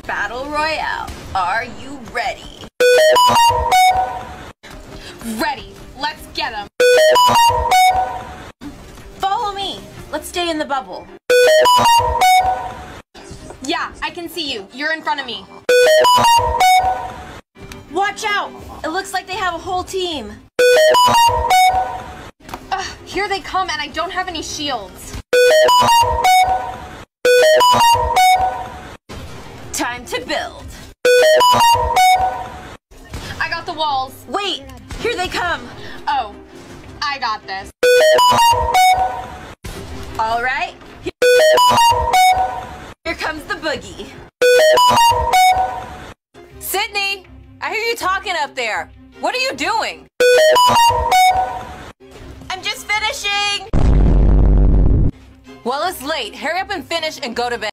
Battle Royale, are you ready? Ready. Let's get him. Follow me. Let's stay in the bubble. Yeah, I can see you. You're in front of me. Watch out! It looks like they have a whole team. Here they come, and I don't have any shields. Time to build. I got the walls. Wait! Here they come! Oh, I got this. Alright. Here comes the boogie. Sydney, I hear you talking up there. What are you doing? I'm just finishing! Well, it's late. Hurry up and finish and go to bed.